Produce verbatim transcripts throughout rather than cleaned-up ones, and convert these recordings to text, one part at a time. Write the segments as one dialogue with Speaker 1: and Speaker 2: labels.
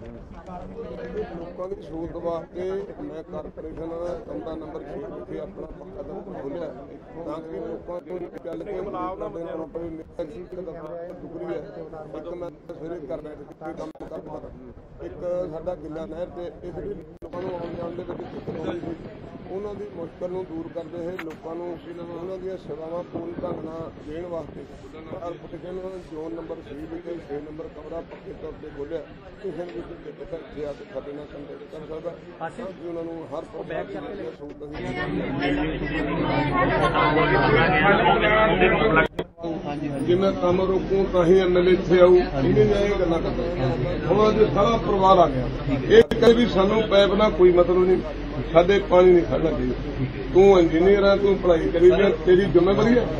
Speaker 1: लोगों की सहूलत वास्ते मैं कारपोरेशन कमरा नंबर छे विखे अपना पक्का दफ्तर खोलिया ताकि लोगों को चल के आना पवे। मेरा एक दफ्तर डुगरी है, एक मैं सवेरे घर बैठ के काम करता, एक साडा गिला नहर से इस लिए लोगों को आने जाने में दिक्कत आती थी। उन्होंने मुश्किल को दूर करते हुए लोगों उन्होंने सेवावां पूर्ण ढंग नाल देण वास्ते कारपोरेशन जोन नंबर छे विखे छे नंबर कमरा पक्के तौर पर खोलिया। किसी ने भी दिक्कत इत्थे आके साडे नाल कंटैक्ट कर सकदा ताकि उन्होंने हर प्रकार की सहूलत जिन्हें कम रोकूं ताही एम एल ए इत्थे आऊ इन्हें गल्लां करदा हुण अज सारा परिवार आ गया। ये कहीं भी सानू पैप ना कोई मतलब नहीं, साडे पानी नहीं खड़ना चाहिए। तू इंजीनियर है, तू पढ़ाई करी जा, तेरी जिम्मेवारी है।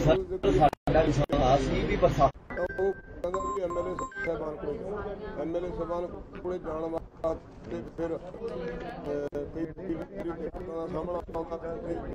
Speaker 1: एम एल ए साहबान को एम एल ए साहबान को जाने वास्ते फिर कई दिक्कतों का सामना आता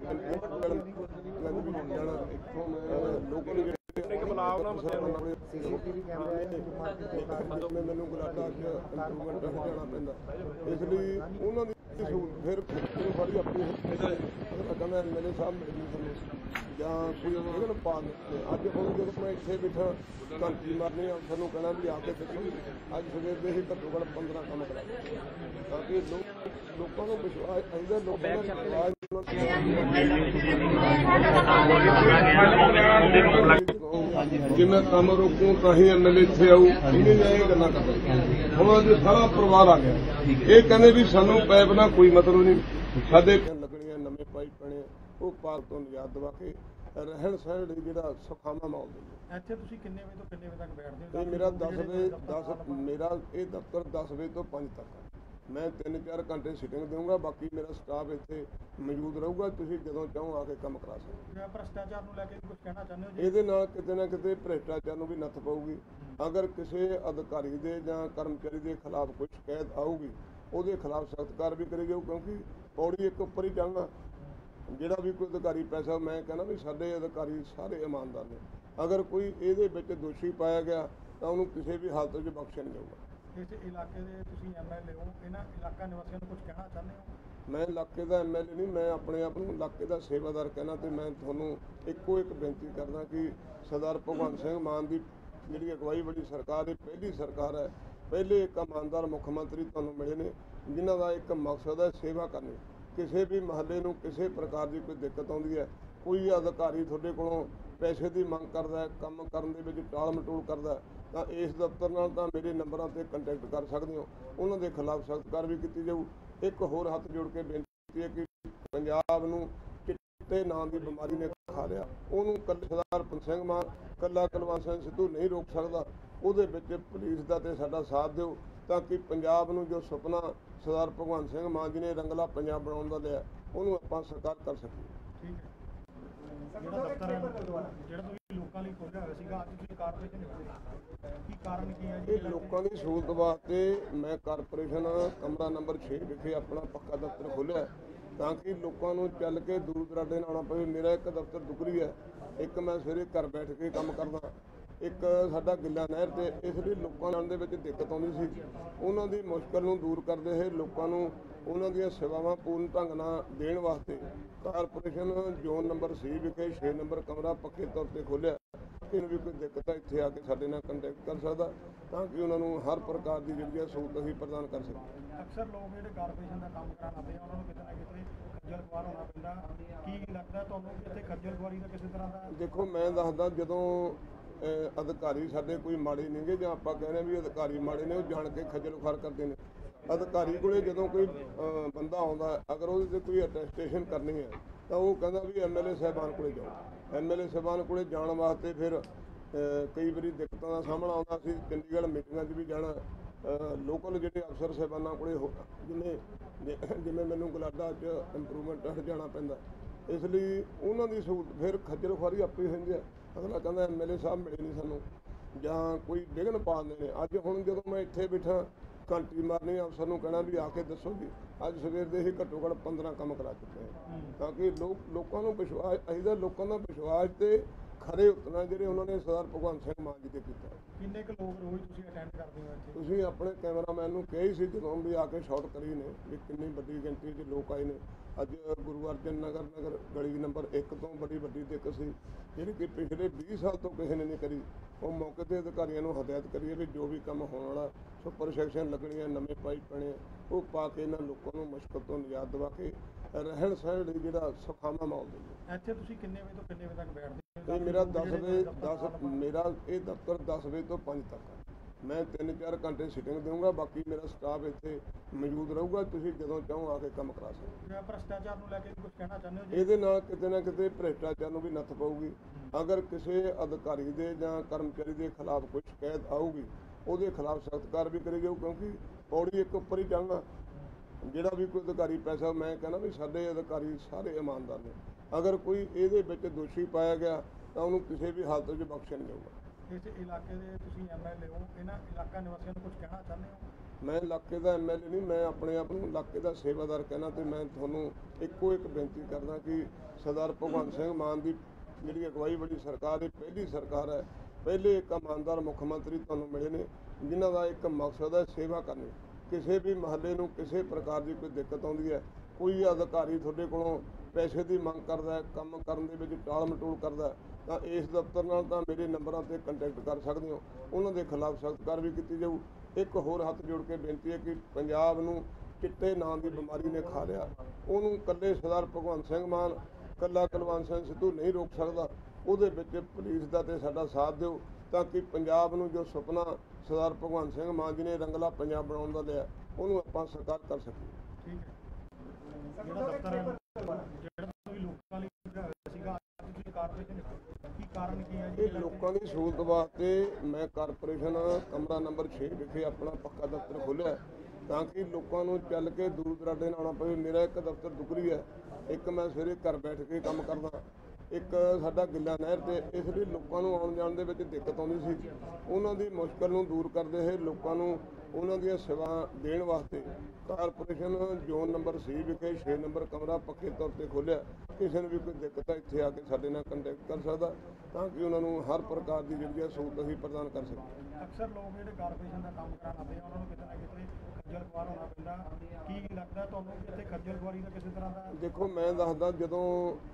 Speaker 1: मैनू गुलाटा इंप्रूवमेंट जाना पैंदा, इसलिए उन्होंने फिर बड़ी अपनी कहना एम एल ए साहब मिलनी सानू ਜਾਂ ਕੋਈ ਉਹਨਾਂ ਨੂੰ ਪਾ ਦਿੱਤੇ। ਅੱਜ ਹੁਣ ਜਦੋਂ ਮੈਂ ਇੱਥੇ ਬੈਠਾ ਘੰਟੀ ਮਾਰਨੀ ਅਫਸਰ ਨੂੰ ਕਹਿਣਾ ਵੀ ਆ ਕੇ ਦੇਖੀ ਅੱਜ ਸਵੇਰ ਦੇ ਹੀ ਘੱਟੋ ਘੱਟ ਪੰਦਰਾਂ ਕੰਮ ਕਰਾ ਤਾਂ ਕਿ ਲੋਕਾਂ ਨੂੰ ਵਿਸ਼ਵਾਸ ਚਾਹੀਦਾ। ਲੋਕਾਂ ਦਾ ਵਿਸ਼ਵਾਸ ਜਿੰਨਾ ਕੰਮ ਰੋਕੂੰ ਤਾਂ ਹੀ ਐਮ ਐਲ ਏ ਇੱਥੇ ਆਊ ਇਹਨੇ ਇਹ ਗੱਲਾਂ ਕਰਦਾ। ਹੁਣ ਅੱਜ ਸਾਰਾ ਪਰਿਵਾਰ ਆ ਗਿਆ। ਇਹ ਕਹਿੰਦੇ ਵੀ ਸਾਨੂੰ ਪੈਪ ਨਾਲ ਕੋਈ ਮਤਲਬ ਨਹੀਂ, ਸਾਡੇ ਲੱਗਣੀਆਂ ਨਵੇਂ ਪਾਈਪ ਪੈਣੇ ਉਹ ਪਾਰ ਤੋਂ ਨਿਜਾਤ ਦਵਾ ਕੇ ਰਹਿਣ ਸਹਿਣ ਲਈ ਜਿਹੜਾ ਸੁਖਾਵਾਂ ਮਾਹੌਲ ਦੇ।
Speaker 2: ਇੱਥੇ ਤੁਸੀਂ ਕਿੰਨੇ ਵਜੇ ਤੋਂ ਕਿੰਨੇ ਵਜੇ ਤੱਕ ਬੈਠਦੇ ਹੋ?
Speaker 1: ਇਹ ਮੇਰਾ ਦਸ ਵਜੇ ਦਸ ਮੇਰਾ ਇਹ ਦਫ਼ਤਰ ਦਸ ਵਜੇ ਤੋਂ ਪੰਜ ਤੱਕ ਹੈ। ਮੈਂ ਤਿੰਨ ਚਾਰ ਘੰਟੇ ਸਿਟਿੰਗ ਦੇਵਾਂਗਾ, ਬਾਕੀ ਮੇਰਾ ਸਟਾਫ ਇੱਥੇ ਮੌਜੂਦ ਰਹੂਗਾ। ਤੁਸੀਂ ਜਦੋਂ ਚਾਹੋ ਆ ਕੇ ਕੰਮ ਕਰਾ ਸਕਦੇ ਹੋ।
Speaker 2: ਭ੍ਰਿਸ਼ਟਾਚਾਰ ਨੂੰ ਲੈ ਕੇ ਕੁਝ ਕਹਿਣਾ ਚਾਹੁੰਦੇ ਹੋ ਜੀ?
Speaker 1: ਇਹਦੇ ਨਾਲ ਕਿਤੇ ਨਾ ਕਿਤੇ ਭ੍ਰਿਸ਼ਟਾਚਾਰ ਨੂੰ ਵੀ ਨੱਥ ਪਊਗੀ। ਅਗਰ ਕਿਸੇ ਅਧਿਕਾਰੀ ਦੇ ਜਾਂ ਕਰਮਚਾਰੀ ਦੇ ਖਿਲਾਫ ਕੋਈ ਸ਼ਿਕਾਇਤ ਆਊਗੀ ਉਹਦੇ ਖਿਲਾਫ ਸਖਤ ਕਾਰਵਾਈ ਕਰੀ ਜਾਊ, ਕਿਉਂਕਿ ਪੌੜੀ ਇੱਕ ਉੱਪਰ ਹੀ ਜਾਣਾ। ਜਿਹੜਾ ਵੀ ਕੋਈ ਅਧਿਕਾਰੀ ਪੈਸਾ, ਮੈਂ ਕਹਿੰਦਾ ਵੀ ਸਾਡੇ ਅਧਿਕਾਰੀ ਸਾਰੇ ਇਮਾਨਦਾਰ ਨੇ। ਅਗਰ ਕੋਈ ਇਹਦੇ ਵਿੱਚ ਦੋਸ਼ੀ ਪਾਇਆ ਗਿਆ ਤਾਂ ਉਹਨੂੰ ਕਿਸੇ ਵੀ ਹਾਲਤ ਵਿੱਚ ਬਖਸ਼ਿਆ ਨਹੀਂ ਜਾਊਗਾ।
Speaker 2: ਇਸ ਇਲਾਕੇ ਦੇ ਤੁਸੀਂ ਐਮ ਐਲ ਏ ਹੋ, ਇਹਨਾਂ ਇਲਾਕਾ ਨਿਵਾਸੀਆਂ ਨੂੰ ਕੁਝ ਕਹਿਣਾ ਚਾਹੁੰਦੇ ਹੋ?
Speaker 1: ਮੈਂ ਇਲਾਕੇ ਦਾ ਐਮ ਐਲ ਏ ਨਹੀਂ, ਮੈਂ ਆਪਣੇ ਆਪ ਨੂੰ ਇਲਾਕੇ ਦਾ ਸੇਵਾਦਾਰ ਕਹਿਣਾ। ਤੇ ਮੈਂ ਤੁਹਾਨੂੰ ਇੱਕੋ ਇੱਕ ਬੇਨਤੀ ਕਰਦਾ ਕਿ ਸਰਦਾਰ ਭਗਵੰਤ ਸਿੰਘ ਮਾਨ ਦੀ ਜਿਹੜੀ ਅਗਵਾਈ ਵਾਲੀ ਸਰਕਾਰ ਇਹ ਪਹਿਲੀ ਸਰਕਾਰ ਹੈ। ਪਹਿਲੇ ਇੱਕ ਇਮਾਨਦਾਰ ਮੁੱਖ ਮੰਤਰੀ ਤੁਹਾਨੂੰ ਮਿਲੇ ਨੇ ਜਿਨ੍ਹਾਂ ਦਾ ਇੱਕ ਮਕਸਦ ਹੈ ਸੇਵਾ ਕਰਨੀ। ਕਿਸੇ ਵੀ ਮਹੱਲੇ ਨੂੰ ਕਿਸੇ ਪ੍ਰਕਾਰ ਦੀ ਕੋਈ ਦਿੱਕਤ ਆਉਂਦੀ ਹੈ, ਕੋਈ ਅਧਿਕਾਰੀ ਤੁਹਾਡੇ ਕੋਲੋਂ ਪੈਸੇ ਦੀ ਮੰਗ ਕਰਦਾ ਹੈ, ਕੰਮ ਕਰਨ ਦੇ ਵਿੱਚ ਟਾਲ ਮਟੋਲ ਕਰਦਾ, ਤਾਂ ਇਸ ਦਫ਼ਤਰ ਨਾਲ ਤਾਂ ਮੇਰੇ ਨੰਬਰਾਂ 'ਤੇ ਕੰਟੈਕਟ ਕਰ ਸਕਦੇ ਹੋ। ਉਹਨਾਂ ਦੇ ਖਿਲਾਫ ਸਖਤ ਕਾਰਵਾਈ ਕੀਤੀ ਜਾਊ। ਇੱਕ ਹੋਰ ਹੱਥ ਜੋੜ ਕੇ ਬੇਨਤੀ ਹੈ ਕਿ ਪੰਜਾਬ ਨੂੰ ਚਿੱਟੇ ਨਾਂ ਦੀ ਬਿਮਾਰੀ ਨੇ ਖਾ ਲਿਆ। ਉਹਨੂੰ ਕੱਲੇ ਸਰਦਾਰ ਭਗਵੰਤ ਸਿੰਘ ਮਾਨ, ਕੱਲਾ ਕੁਲਵੰਤ ਸਿੰਘ ਸਿੱਧੂ ਨਹੀਂ ਰੋਕ ਸਕਦਾ। ਉਹਦੇ ਵਿੱਚ ਪੁਲਿਸ ਦਾ ਤੇ ਸਾਡਾ ਸਾਥ ਦਿਓ ਤਾਂ ਕਿ ਪੰਜਾਬ ਨੂੰ ਜੋ ਸੁਪਨਾ ਸਰਦਾਰ ਭਗਵੰਤ ਸਿੰਘ ਮਾਨ ਜੀ ਨੇ ਰੰਗਲਾ ਪੰਜਾਬ ਬਣਾਉਣ ਦਾ ਲਿਆ ਉਹਨੂੰ ਆਪਾਂ ਸਾਕਾਰ ਕਰ ਸਕੀਏ।
Speaker 2: ਠੀਕ ਹੈ। ਜਿਹੜਾ ਦਫ਼ਤਰ ਹੈ ਜਿਹੜਾ ਤੁਸੀਂ ਲੋਕਾਂ ਲਈ ਖੋਲ੍ਹਿਆ ਹੋਇਆ ਸੀਗਾ, ਅੱਜ ਤੁਸੀਂ ਕਾਰਪੋਰੇਸ਼ਨ ਕੀ ਕਾਰਨ ਕੀ ਹੈ ਜੀ?
Speaker 1: ਇਹ ਲੋਕਾਂ ਦੀ ਸਹੂਲਤ ਵਾਸਤੇ ਮੈਂ ਕਾਰਪੋਰੇਸ਼ਨ ਕਮਰਾ ਨੰਬਰ ਛੇ ਵਿਖੇ ਆਪਣਾ ਪੱਕਾ ਦਫ਼ਤਰ ਖੋਲ੍ਹਿਆ ਤਾਂ ਕਿ ਲੋਕਾਂ ਨੂੰ ਚੱਲ ਕੇ ਦੂਰ ਦਰਾਡੇ ਨਾ ਆਉਣਾ ਪਵੇ। ਮੇਰਾ ਇੱਕ ਦਫ਼ਤਰ ਡੁਗਰੀ ਹੈ, ਇੱਕ ਮੈਂ ਸਵੇਰੇ ਘਰ ਬੈਠ ਕੇ ਕੰਮ ਕਰਦਾ, ਇੱਕ ਸਾਡਾ ਗਿੱਲਾ ਨਹਿਰ ਤੇ ਇਸ ਲਈ ਲੋਕਾਂ ਨਾਲ ਦੇ ਵਿੱਚ ਦਿੱਕਤ ਆਉਂਦੀ ਸੀ। ਉਹਨਾਂ ਦੀ ਮੁਸ਼ਕਲ ਨੂੰ ਦੂਰ ਕਰਦੇ ਹੋਏ ਲੋਕਾਂ ਨੂੰ ਉਹਨਾਂ ਦੀਆਂ ਸੇਵਾਵਾਂ ਪੂਰਨ ਢੰਗ ਨਾਲ ਦੇਣ ਵਾਸਤੇ ਕਾਰਪੋਰੇਸ਼ਨ ਜ਼ੋਨ ਨੰਬਰ ਛੇ ਵਿਖੇ ਛੇ ਨੰਬਰ ਕਮਰਾ ਪੱਕੇ ਤੌਰ 'ਤੇ ਖੋਲ੍ਹਿਆ। ਕਿਸੇ ਵੀ ਕੋਈ ਦਿੱਕਤ ਹੈ ਇੱਥੇ ਆ ਕੇ ਸਾਡੇ ਨਾਲ ਕੰਟੈਕਟ ਕਰ ਸਕਦਾ ਤਾਂ ਕਿ ਉਹਨਾਂ ਨੂੰ ਹਰ ਪ੍ਰਕਾਰ ਦੀ ਜਿਹੜੀ ਹੈ ਸਹੂਲਤ ਅਸੀਂ ਪ੍ਰਦਾਨ ਕਰ ਸਕੀਏ।
Speaker 2: ਅਕਸਰ ਲੋਕ ਜਿਹੜੇ ਕਾਰਪੋਰੇਸ਼ਨ ਦਾ ਕੰਮ ਕਰਾਉਣ ਆਉਂਦੇ ਆ ਉਹਨਾਂ ਨੂੰ ਕਿਤੇ ਨਾ ਕਿਤੇ ਖੱਜਲ ਖੁਆਰ ਹੋਣਾ ਪੈਂਦਾ। ਕੀ ਲੱਗਦਾ ਤੁਹਾਨੂੰ ਕਿ ਇੱਥੇ ਖੱਜਲ ਖੁਆਰੀ ਦਾ ਕਿਸੇ ਤਰ੍ਹਾਂ ਦਾ?
Speaker 1: ਦੇਖੋ, ਮੈਂ ਦੱਸਦਾ, ਜਦੋਂ ਅਧਿਕਾਰੀ ਸਾਡੇ ਕੋਈ ਮਾੜੇ ਨਹੀਂਗੇ ਜਾਂ ਆਪਾਂ ਕਹਿੰਦੇ ਵੀ ਅਧਿਕਾਰੀ ਮਾੜੇ ਨੇ, ਉਹ ਜਾਣ ਕੇ ਖੱਜਲ ਖੁਆਰ ਕਰਦੇ ਨੇ। ਅਧਿਕਾਰੀ ਕੋਲੇ ਜਦੋਂ ਕੋਈ ਬੰਦਾ ਆਉਂਦਾ, ਅਗਰ ਉਹਦੇ 'ਤੇ ਕੋਈ ਅਟੈਸਟੇਸ਼ਨ ਕਰਨੀ ਹੈ ਤਾਂ ਉਹ ਕਹਿੰਦਾ ਵੀ ਐਮ ਐਲ ਏ ਸਾਹਿਬਾਨ ਕੋਲੇ ਜਾਓ। ਐਮ ਐਲ ਏ ਸਾਹਿਬਾਨ ਕੋਲੇ ਜਾਣ ਵਾਸਤੇ ਫਿਰ ਕਈ ਵਾਰੀ ਦਿੱਕਤਾਂ ਦਾ ਸਾਹਮਣਾ ਆਉਂਦਾ ਸੀ। ਚੰਡੀਗੜ੍ਹ ਮੀਟਿੰਗਾਂ 'ਚ ਵੀ ਜਾਣਾ, ਲੋਕਲ ਜਿਹੜੇ ਅਫਸਰ ਸਾਹਿਬਾਨਾਂ ਕੋਲੇ ਜਿਵੇਂ ਜਿਵੇਂ ਮੈਨੂੰ ਗੁਲਾਡਾ 'ਚ ਇੰਪਰੂਵਮੈਂਟ ਜਾਣਾ ਪੈਂਦਾ, ਇਸ ਲਈ ਉਹਨਾਂ ਦੀ ਸਹੂਲਤ ਫਿਰ ਖੱਜਲ ਖੁਆਰੀ ਆਪੇ ਹੁੰਦੀ ਹੈ। ਅਗਲਾ ਕਹਿੰਦਾ ਐਮ ਐਲ ਏ ਸਾਹਿਬ ਮਿਲੇ ਨਹੀਂ ਸਾਨੂੰ ਜਾਂ ਕੋਈ ਵਿਘਨ ਪਾ ਦਿੰਦੇ ਨੇ। ਅੱਜ ਹੁਣ ਜਦੋਂ ਮੈਂ ਇੱਥੇ ਬੈਠਾ ਘੰਟੀ ਮਾਰਨੀ ਅਫਸਰ ਨੂੰ ਕਹਿਣਾ ਵੀ ਆ ਕੇ ਦੱਸੋ ਜੀ ਅੱਜ ਸਵੇਰ ਦੇ ਹੀ ਘੱਟੋ ਘੱਟ ਪੰਦਰਾਂ ਕੰਮ ਕਰਾ ਚੁੱਕੇ ਹਾਂ ਤਾਂ ਕਿ ਲੋਕ ਲੋਕਾਂ ਨੂੰ ਵਿਸ਼ਵਾਸ ਚਾਹੀਦਾ। ਲੋਕਾਂ ਦਾ ਵਿਸ਼ਵਾਸ ਤੇ ਖਰੇ ਉਤਰਨਾ ਜਿਹੜੇ ਉਹਨਾਂ ਨੇ ਸਰਦਾਰ ਭਗਵੰਤ ਸਿੰਘ ਮਾਨ ਜੀ ਤੇ ਕੀਤਾ।
Speaker 2: ਕਿੰਨੇ ਕੁ ਲੋਕ ਰੋਜ਼ ਤੁਸੀਂ ਅਟੈਂਡ ਕਰਦੇ ਹੋ ਇੱਥੇ?
Speaker 1: ਤੁਸੀਂ ਆਪਣੇ ਕੈਮਰਾਮੈਨ ਨੂੰ ਕਹੀ ਸੀ ਜਦੋਂ ਵੀ ਆ ਕੇ ਸ਼ਾਟ ਕਰੀ ਨੇ ਵੀ ਕਿੰਨੀ ਵੱਡੀ ਗਿਣਤੀ 'ਚ ਲੋਕ ਆਏ ਨੇ। ਅੱਜ ਗੁਰੂ ਅਰਜਨ ਨਗਰ ਨਗਰ ਗਲੀ ਨੰਬਰ ਇੱਕ ਤੋਂ ਬੜੀ ਵੱਡੀ ਦਿੱਕਤ ਸੀ ਜਿਹੜੀ ਕਿ ਪਿਛਲੇ ਵੀਹ ਸਾਲ ਤੋਂ ਕਿਸੇ ਨੇ ਨਹੀਂ ਕਰੀ। ਉਹ ਮੌਕੇ 'ਤੇ ਅਧਿਕਾਰੀਆਂ ਨੂੰ ਹਦਾਇਤ ਕਰੀਏ ਵੀ ਜੋ ਵੀ ਕੰਮ ਹੋਣ ਵਾਲਾ ਸੁਪਰ ਸੈਕਸ਼ਨ ਲੱਗਣੀਆਂ, ਨਵੇਂ ਪਾਈਪ ਪੈਣੇ, ਉਹ ਪਾ ਕੇ ਇਹਨਾਂ ਲੋਕਾਂ ਨੂੰ ਮੁਸ਼ਕਲ ਤੋਂ ਨਿਜਾਤ ਦਿਵਾ ਕੇ ਰਹਿਣ ਸਹਿਣ ਲਈ ਜਿਹੜਾ ਸੁਖਾਵਾਂ ਮਾਹੌਲ ਦਿੰਦੇ।
Speaker 2: ਇੱਥੇ ਤੁਸੀਂ ਕਿੰਨੇ ਵਜੇ ਤੋਂ ਕਿੰਨੇ ਵਜੇ ਤੱਕ ਬੈਠਦੇ ਹੋ?
Speaker 1: ਇਹ ਮੇਰਾ ਦਸ ਵਜੇ ਦਸ ਮੇਰਾ ਇਹ ਦਫ਼ਤਰ ਦਸ ਵਜੇ ਤੋਂ ਪੰਜ ਤੱਕ ਹੈ। ਮੈਂ ਤਿੰਨ ਚਾਰ ਘੰਟੇ ਸਿਟਿੰਗ ਦੇਵਾਂਗਾ, ਬਾਕੀ ਮੇਰਾ ਸਟਾਫ ਇੱਥੇ ਮੌਜੂਦ ਰਹੂਗਾ। ਤੁਸੀਂ ਜਦੋਂ ਚਾਹੋ ਆ ਕੇ ਕੰਮ ਕਰਾ ਸਕਦੇ ਹੋ।
Speaker 2: ਭ੍ਰਿਸ਼ਟਾਚਾਰ ਨੂੰ ਲੈ ਕੇ ਕੁਝ ਕਹਿਣਾ ਚਾਹੁੰਦੇ ਹੋ ਜੀ?
Speaker 1: ਇਹਦੇ ਨਾਲ ਕਿਤੇ ਨਾ ਕਿਤੇ ਭ੍ਰਿਸ਼ਟਾਚਾਰ ਨੂੰ ਵੀ ਨੱਥ ਪਊਗੀ। ਅਗਰ ਕਿਸੇ ਅਧਿਕਾਰੀ ਦੇ ਜਾਂ ਕਰਮਚਾਰੀ ਦੇ ਖਿਲਾਫ ਕੋਈ ਸ਼ਿਕਾਇਤ ਆਊਗੀ, ਉਹਦੇ ਖਿਲਾਫ ਸਖਤ ਕਾਰਵਾਈ ਕਰੀ ਜਾਊ, ਕਿਉਂਕਿ ਪੌੜੀ ਇੱਕ ਉੱਪਰ ਹੀ ਚੜ੍ਹਨਾ। ਜਿਹੜਾ ਵੀ ਕੋਈ ਅਧਿਕਾਰੀ ਪੈਸਾ, ਮੈਂ ਕਹਿੰਦਾ ਵੀ ਸਾਡੇ ਅਧਿਕਾਰੀ ਸਾਰੇ ਇਮਾਨਦਾਰ ਨੇ। ਅਗਰ ਕੋਈ ਇਹਦੇ ਵਿੱਚ ਦੋਸ਼ੀ ਪਾਇਆ ਗਿਆ ਤਾਂ ਉਹਨੂੰ ਕਿਸੇ ਵੀ ਹਾਲਤ ਵਿੱਚ ਬਖਸ਼ਿਆ ਨਹੀਂ ਜਾਊਗਾ।
Speaker 2: ਇਸ ਇਲਾਕੇ ਦੇ ਤੁਸੀਂ ਐਮ ਐਲ ਏ ਹੋ, ਇਹਨਾਂ ਇਲਾਕਾ ਨਿਵਾਸੀਆਂ ਨੂੰ ਕੁਝ ਕਹਿਣਾ ਚਾਹੁੰਦੇ ਹੋ?
Speaker 1: ਮੈਂ ਇਲਾਕੇ ਦਾ ਐਮ ਐਲ ਏ ਨਹੀਂ, ਮੈਂ ਆਪਣੇ ਆਪ ਨੂੰ ਇਲਾਕੇ ਦਾ ਸੇਵਾਦਾਰ ਕਹਿਣਾ। ਤੇ ਮੈਂ ਤੁਹਾਨੂੰ ਇੱਕੋ ਇੱਕ ਬੇਨਤੀ ਕਰਦਾ ਕਿ ਸਰਦਾਰ ਭਗਵੰਤ ਸਿੰਘ ਮਾਨ ਦੀ ਜਿਹੜੀ ਅਗਵਾਈ ਵਾਲੀ ਸਰਕਾਰ ਇਹ ਪਹਿਲੀ ਸਰਕਾਰ ਹੈ। ਪਹਿਲੇ ਇੱਕ ਇਮਾਨਦਾਰ ਮੁੱਖ ਮੰਤਰੀ ਤੁਹਾਨੂੰ ਮਿਲੇ ਨੇ ਜਿਨ੍ਹਾਂ ਦਾ ਇੱਕ ਮਕਸਦ ਹੈ ਸੇਵਾ ਕਰਨੀ। ਕਿਸੇ ਵੀ ਮਹੱਲੇ ਨੂੰ ਕਿਸੇ ਪ੍ਰਕਾਰ ਦੀ ਕੋਈ ਦਿੱਕਤ ਆਉਂਦੀ ਹੈ, ਕੋਈ ਅਧਿਕਾਰੀ ਤੁਹਾਡੇ ਕੋਲੋਂ ਪੈਸੇ ਦੀ ਮੰਗ ਕਰਦਾ, ਕੰਮ ਕਰਨ ਦੇ ਵਿੱਚ ਟਾਲ ਮਟੋਲ ਕਰਦਾ, ਤਾਂ ਇਸ ਦਫ਼ਤਰ ਨਾਲ ਤਾਂ ਮੇਰੇ ਨੰਬਰਾਂ 'ਤੇ ਕੰਟੈਕਟ ਕਰ ਸਕਦੇ ਹੋ। ਉਹਨਾਂ ਦੇ ਖਿਲਾਫ ਸਖਤ ਕਾਰਵਾਈ ਕੀਤੀ ਜਾਊ। ਇੱਕ ਹੋਰ ਹੱਥ ਜੋੜ ਕੇ ਬੇਨਤੀ ਹੈ ਕਿ ਪੰਜਾਬ ਨੂੰ ਚਿੱਟੇ ਨਾਂ ਦੀ ਬਿਮਾਰੀ ਨੇ ਖਾ ਲਿਆ। ਉਹਨੂੰ ਇਕੱਲੇ ਸਰਦਾਰ ਭਗਵੰਤ ਸਿੰਘ ਮਾਨ, ਇਕੱਲਾ ਕੁਲਵੰਤ ਸਿੰਘ ਸਿੱਧੂ ਨਹੀਂ ਰੋਕ ਸਕਦਾ। ਉਹਦੇ ਵਿੱਚ ਪੁਲਿਸ ਦਾ ਤੇ ਸਾਡਾ ਸਾਥ ਦਿਓ ਤਾਂ ਕਿ ਪੰਜਾਬ ਨੂੰ ਜੋ ਸੁਪਨਾ ਸਰਦਾਰ ਭਗਵੰਤ ਸਿੰਘ ਮਾਨ ਜੀ ਨੇ ਰੰਗਲਾ ਪੰਜਾਬ ਬਣਾਉਣ ਦਾ ਲਿਆ, ਉਹਨੂੰ ਆਪਾਂ ਸਾਕਾਰ ਕਰ ਸਕੀਏ।
Speaker 2: ਠੀਕ ਹੈ। ਜਿਹੜਾ ਦਫ਼ਤਰ ਹੈ, ਜਿਹੜਾ ਤੁਸੀਂ ਲੋਕਾਂ ਲਈ ਬਣਾਇਆ ਸੀਗਾ, ਅੱਜ ਤੁਸੀਂ ਕਾਰਪੋਰੇਸ਼ਨ ਕੀ ਕਾਰਨ ਕੀ ਹੈ ਜੀ?
Speaker 1: ਇਹ ਲੋਕਾਂ ਦੀ ਸਹੂਲਤ ਵਾਸਤੇ ਮੈਂ ਕਾਰਪੋਰੇਸ਼ਨ ਕਮਰਾ ਨੰਬਰ ਛੇ ਵਿਖੇ ਆਪਣਾ ਪੱਕਾ ਦਫ਼ਤਰ ਖੋਲ੍ਹਿਆ ਤਾਂ ਕਿ ਲੋਕਾਂ ਨੂੰ ਚੱਲ ਕੇ ਦੂਰ ਦਰਾਡੇ ਨਾ ਆਉਣਾ ਪਵੇ। ਮੇਰਾ ਇੱਕ ਦਫ਼ਤਰ ਦੁਗਰੀ ਹੈ, ਇੱਕ ਮੈਂ ਸਵੇਰੇ ਘਰ ਬੈਠ ਕੇ ਕੰਮ ਕਰਦਾ, ਇੱਕ ਸਾਡਾ ਗਿੱਲਾ ਨਹਿਰ ਤੇ। ਇਸ ਲਈ ਲੋਕਾਂ ਨੂੰ ਆਉਣ ਜਾਣ ਦੇ ਵਿੱਚ ਦਿੱਕਤ ਆਉਂਦੀ ਸੀ। ਉਹਨਾਂ ਦੀ ਮੁਸ਼ਕਲ ਨੂੰ ਦੂਰ ਕਰਦੇ ਹੋਏ ਲੋਕਾਂ ਨੂੰ ਉਹਨਾਂ ਦੀਆਂ ਸੇਵਾ ਦੇਣ ਵਾਸਤੇ ਕਾਰਪੋਰੇਸ਼ਨ ਜ਼ੋਨ ਨੰਬਰ ਸੀ ਵਿਖੇ ਛੇ ਨੰਬਰ ਕਮਰਾ ਪੱਕੇ ਤੌਰ ਤੇ ਖੋਲ੍ਹਿਆ। ਕਿਸੇ ਨੂੰ ਵੀ ਕੋਈ ਦਿੱਕਤ ਹੈ ਇੱਥੇ ਆ ਕੇ ਸਾਡੇ ਨਾਲ ਕੰਟੈਕਟ ਕਰ ਸਕਦਾ ਤਾਂ ਕਿ ਉਹਨਾਂ ਨੂੰ ਹਰ ਪ੍ਰਕਾਰ ਦੀ ਜਿਹੜੀ ਹੈ ਸਹੂਲਤ ਅਸੀਂ ਪ੍ਰਦਾਨ ਕਰ ਸਕੀਏ।
Speaker 2: ਅਕਸਰ ਲੋਕ ਜਿਹੜੇ ਕਾਰਪੋਰੇਸ਼ਨ ਦਾ ਕੰਮ ਕਰਾਉਣ ਆਉਂਦੇ ਆ, ਉਹਨਾਂ ਨੂੰ ਕਿਤੇ ਨਾ ਕਿਤੇ ਖੱਜਲ ਖੁਆਰ ਹੋਣਾ ਪੈਂਦਾ। ਕੀ ਲੱਗਦਾ ਤੁਹਾਨੂੰ ਕਿ ਇੱਥੇ ਖੱਜਲ ਖੁਆਰੀ ਦਾ ਕਿਸੇ ਤਰ੍ਹਾਂ ਦਾ?
Speaker 1: ਦੇਖੋ, ਮੈਂ ਦੱਸਦਾ, ਜਦੋਂ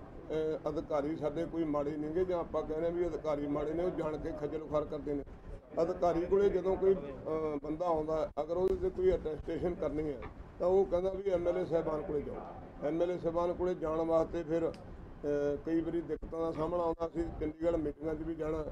Speaker 1: ਅਧਿਕਾਰੀ ਸਾਡੇ ਕੋਈ ਮਾੜੇ ਨਹੀਂਗੇ ਜਾਂ ਆਪਾਂ ਕਹਿੰਦੇ ਵੀ ਅਧਿਕਾਰੀ ਮਾੜੇ ਨੇ, ਉਹ ਜਾਣ ਕੇ ਖੱਜਲ ਖੁਆਰ ਕਰਦੇ ਨੇ। ਅਧਿਕਾਰੀ ਕੋਲੇ ਜਦੋਂ ਕੋਈ ਬੰਦਾ ਆਉਂਦਾ, ਅਗਰ ਉਹਦੇ 'ਤੇ ਕੋਈ ਅਟੈਸਟੇਸ਼ਨ ਕਰਨੀ ਹੈ ਤਾਂ ਉਹ ਕਹਿੰਦਾ ਵੀ ਐਮ ਐਲ ਏ ਸਾਹਿਬਾਨ ਕੋਲੇ ਜਾਓ। ਐਮ ਐਲ ਏ ਸਾਹਿਬਾਨ ਕੋਲੇ ਜਾਣ ਵਾਸਤੇ ਫਿਰ ਕਈ ਵਾਰੀ ਦਿੱਕਤਾਂ ਦਾ ਸਾਹਮਣਾ ਆਉਂਦਾ ਸੀ। ਚੰਡੀਗੜ੍ਹ ਮੀਟਿੰਗਾਂ 'ਚ ਵੀ ਜਾਣਾ,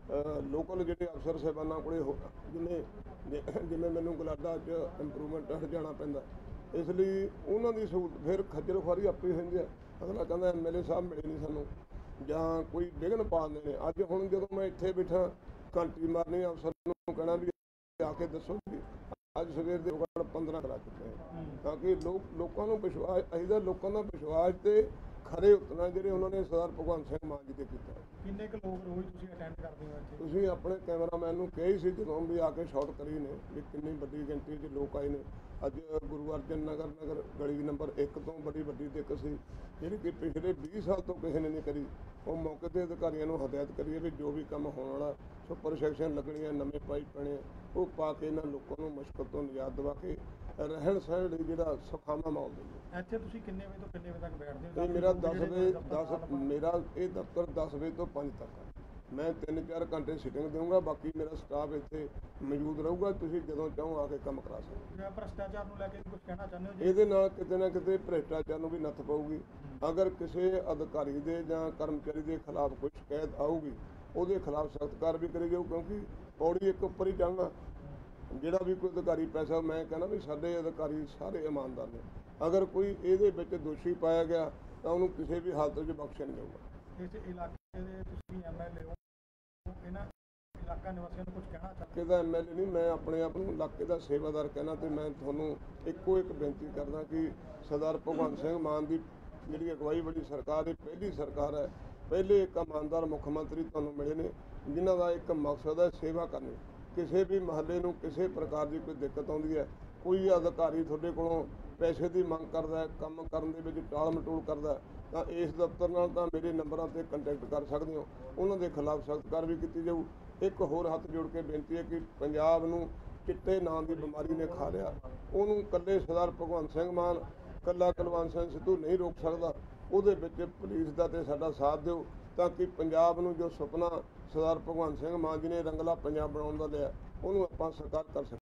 Speaker 1: ਲੋਕਲ ਜਿਹੜੇ ਅਫਸਰ ਸਾਹਿਬਾਨਾਂ ਕੋਲੇ ਜਿਵੇਂ ਜਿਵੇਂ ਮੈਨੂੰ ਗਲਾਡਾ 'ਚ ਇੰਪਰੂਵਮੈਂਟ ਹਰਜਾਣਾ ਪੈਂਦਾ। ਇਸ ਲਈ ਉਹਨਾਂ ਦੀ ਸਹੂਲਤ ਫਿਰ ਖੱਜਲ ਖੁਆਰੀ ਆਪੇ ਹੁੰਦੀ ਹੈ। ਅਗਲਾ ਕਹਿੰਦਾ ਐਮ ਐਲ ਏ ਸਾਹਿਬ ਮਿਲੇ ਨਹੀਂ ਸਾਨੂੰ, ਜਾਂ ਕੋਈ ਵਿਘਨ ਪਾ ਦਿੰਦੇ ਨੇ। ਅੱਜ ਹੁਣ ਜਦੋਂ ਮੈਂ ਇੱਥੇ ਬੈਠਾ, ਘੰਟੀ ਮਾਰਨੀ ਅਫਸਰ ਨੂੰ ਕਹਿਣਾ ਵੀ ਆ ਕੇ ਦੱਸੋ ਵੀ ਅੱਜ ਸਵੇਰ ਦੇ ਪੰਦਰਾਂ ਕਰਾ ਚੁੱਕੇ ਹਾਂ, ਤਾਂ ਕਿ ਲੋਕ ਲੋਕਾਂ ਨੂੰ ਵਿਸ਼ਵਾਸ, ਅਸੀਂ ਤਾਂ ਲੋਕਾਂ ਦਾ ਵਿਸ਼ਵਾਸ ਤੇ ਖਰੇ ਉਤਰਨਾ ਜਿਹੜੇ ਉਹਨਾਂ ਨੇ ਸਰਦਾਰ ਭਗਵੰਤ ਸਿੰਘ ਮਾਨ ਜੀ ਤੇ ਕੀਤਾ।
Speaker 2: ਕਿੰਨੇ ਕੁ ਲੋਕ ਰੋਜ਼ ਤੁਸੀਂ ਅਟੈਂਡ ਕਰਦੇ ਹੋ ਇੱਥੇ?
Speaker 1: ਤੁਸੀਂ ਆਪਣੇ ਕੈਮਰਾਮੈਨ ਨੂੰ ਕਹੀ ਸੀ ਜਦੋਂ ਵੀ ਆ ਕੇ ਸ਼ਾਟ ਕਰੀ ਨੇ ਵੀ ਕਿੰਨੀ ਵੱਡੀ ਗਿਣਤੀ 'ਚ ਲੋਕ ਆਏ ਨੇ। ਅੱਜ ਗੁਰੂ ਅਰਜਨ ਨਗਰ ਨਗਰ ਗਲੀ ਨੰਬਰ ਇੱਕ ਤੋਂ ਬੜੀ ਵੱਡੀ ਦਿੱਕਤ ਸੀ ਜਿਹੜੀ ਕਿ ਪਿਛਲੇ ਵੀਹ ਸਾਲ ਤੋਂ ਕਿਸੇ ਨੇ ਨਹੀਂ ਕਰੀ। ਉਹ ਮੌਕੇ 'ਤੇ ਅਧਿਕਾਰੀਆਂ ਨੂੰ ਹਦਾਇਤ ਕਰੀਏ ਵੀ ਜੋ ਵੀ ਕੰਮ ਹੋਣ ਵਾਲਾ ਸੁਪਰ ਸੈਕਸ਼ਨ ਲੱਗਣੀਆਂ, ਨਵੇਂ ਪਾਈਪ ਪੈਣੇ, ਉਹ ਪਾ ਕੇ ਇਹਨਾਂ ਲੋਕਾਂ ਨੂੰ ਮੁਸ਼ਕਲ ਤੋਂ ਨਿਜਾਤ ਦਿਵਾ ਕੇ ਰਹਿਣ ਸਹਿਣ ਲਈ ਜਿਹੜਾ ਸੁਖਾਵਾਂ ਮਾਹੌਲ ਦਿੰਦੇ।
Speaker 2: ਇੱਥੇ ਤੁਸੀਂ ਕਿੰਨੇ ਵਜੇ ਤੋਂ ਕਿੰਨੇ ਵਜੇ ਤੱਕ ਬੈਠਦੇ ਹੋ?
Speaker 1: ਇਹ ਮੇਰਾ ਦਸ ਵਜੇ ਦਸ ਮੇਰਾ ਇਹ ਦਫ਼ਤਰ ਦਸ ਵਜੇ ਤੋਂ ਪੰਜ ਤੱਕ ਹੈ। ਮੈਂ ਤਿੰਨ ਚਾਰ ਘੰਟੇ ਸਿਟਿੰਗ ਦੇਵਾਂਗਾ, ਬਾਕੀ ਮੇਰਾ ਸਟਾਫ ਇੱਥੇ ਮੌਜੂਦ ਰਹੂਗਾ। ਤੁਸੀਂ ਜਦੋਂ ਚਾਹੋ ਆ ਕੇ ਕੰਮ ਕਰਾ ਸਕਦੇ ਹੋ।
Speaker 2: ਭ੍ਰਿਸ਼ਟਾਚਾਰ ਨੂੰ ਲੈ ਕੇ ਕੁਝ ਕਹਿਣਾ ਚਾਹੁੰਦੇ ਹੋ ਜੀ?
Speaker 1: ਇਹਦੇ ਨਾਲ ਕਿਤੇ ਨਾ ਕਿਤੇ ਭ੍ਰਿਸ਼ਟਾਚਾਰ ਨੂੰ ਵੀ ਨੱਥ ਪਊਗੀ। ਅਗਰ ਕਿਸੇ ਅਧਿਕਾਰੀ ਦੇ ਜਾਂ ਕਰਮਚਾਰੀ ਦੇ ਖਿਲਾਫ ਕੋਈ ਸ਼ਿਕਾਇਤ ਆਊਗੀ, ਉਹਦੇ ਖਿਲਾਫ ਸਖਤ ਕਾਰਵਾਈ ਕਰੀ ਜਾਊ, ਕਿਉਂਕਿ ਪੌੜੀ ਇੱਕ ਉੱਪਰ ਹੀ ਚੜ੍ਹਨਾ। ਜਿਹੜਾ ਵੀ ਕੋਈ ਅਧਿਕਾਰੀ ਪੈਸਾ, ਮੈਂ ਕਹਿੰਦਾ ਵੀ ਸਾਡੇ ਅਧਿਕਾਰੀ ਸਾਰੇ ਇਮਾਨਦਾਰ ਨੇ। ਅਗਰ ਕੋਈ ਇਹਦੇ ਵਿੱਚ ਦੋਸ਼ੀ ਪਾਇਆ ਗਿਆ ਤਾਂ ਉਹਨੂੰ ਕਿਸੇ ਵੀ ਹਾਲਤ ਵਿੱਚ ਬਖਸ਼ਿਆ ਨਹੀਂ ਜਾਊਗਾ।
Speaker 2: ਇਸ ਇਲਾਕੇ ਦੇ ਤੁਸੀਂ ਐਮ ਐਲ ਏ ਹੋ, ਇਹਨਾਂ ਇਲਾਕਾ ਨਿਵਾਸੀਆਂ ਨੂੰ ਕੁਝ ਕਹਿਣਾ ਚਾਹੁੰਦੇ?
Speaker 1: ਇਲਾਕੇ ਦਾ ਐਮ ਐਲ ਏ ਨਹੀਂ, ਮੈਂ ਆਪਣੇ ਆਪ ਨੂੰ ਇਲਾਕੇ ਦਾ ਸੇਵਾਦਾਰ ਕਹਿਣਾ। ਤੇ ਮੈਂ ਤੁਹਾਨੂੰ ਇੱਕੋ ਇੱਕ ਬੇਨਤੀ ਕਰਦਾ ਕਿ ਸਰਦਾਰ ਭਗਵੰਤ ਸਿੰਘ ਮਾਨ ਦੀ ਜਿਹੜੀ ਅਗਵਾਈ ਵਾਲੀ ਸਰਕਾਰ ਇਹ ਪਹਿਲੀ ਸਰਕਾਰ ਹੈ। ਪਹਿਲੇ ਇੱਕ ਇਮਾਨਦਾਰ ਮੁੱਖ ਮੰਤਰੀ ਤੁਹਾਨੂੰ ਮਿਲੇ ਨੇ ਜਿਨ੍ਹਾਂ ਦਾ ਇੱਕ ਮਕਸਦ ਹੈ ਸੇਵਾ ਕਰਨੀ। ਕਿਸੇ ਵੀ ਮਹੱਲੇ ਨੂੰ ਕਿਸੇ ਪ੍ਰਕਾਰ ਦੀ ਕੋਈ ਦਿੱਕਤ ਆਉਂਦੀ ਹੈ, ਕੋਈ ਅਧਿਕਾਰੀ ਤੁਹਾਡੇ ਕੋਲੋਂ ਪੈਸੇ ਦੀ ਮੰਗ ਕਰਦਾ, ਕੰਮ ਕਰਨ ਦੇ ਵਿੱਚ ਟਾਲ ਮਟੋਲ ਕਰਦਾ, ਤਾਂ ਇਸ ਦਫ਼ਤਰ ਨਾਲ ਤਾਂ ਮੇਰੇ ਨੰਬਰਾਂ ਤੇ ਕੰਟੈਕਟ ਕਰ ਸਕਦੇ ਹੋ, ਉਹਨਾਂ ਦੇ ਖਿਲਾਫ ਸਖਤ ਕਾਰਵਾਈ ਕੀਤੀ ਜਾਊ। ਇੱਕ ਹੋਰ ਹੱਥ ਜੋੜ ਕੇ ਬੇਨਤੀ ਹੈ ਕਿ ਪੰਜਾਬ ਨੂੰ ਚਿੱਟੇ ਨਾਂ ਦੀ ਬਿਮਾਰੀ ਨੇ ਖਾ ਲਿਆ, ਉਹਨੂੰ ਇਕੱਲੇ ਸਰਦਾਰ ਭਗਵੰਤ ਸਿੰਘ ਮਾਨ, ਇਕੱਲਾ ਕੁਲਵੰਤ ਸਿੰਘ ਸਿੱਧੂ ਨਹੀਂ ਰੋਕ ਸਕਦਾ। ਉਹਦੇ ਵਿੱਚ ਪੁਲਿਸ ਦਾ ਤੇ ਸਾਡਾ ਸਾਥ ਦਿਓ ਤਾਂ ਕਿ ਪੰਜਾਬ ਨੂੰ ਜੋ ਸੁਪਨਾ ਸਰਦਾਰ ਭਗਵੰਤ ਸਿੰਘ ਮਾਨ ਜੀ ਨੇ ਰੰਗਲਾ ਪੰਜਾਬ ਬਣਾਉਣ ਦਾ ਲਿਆ, ਉਹਨੂੰ ਆਪਾਂ ਸਾਕਾਰ ਕਰ ਸਕੀਏ।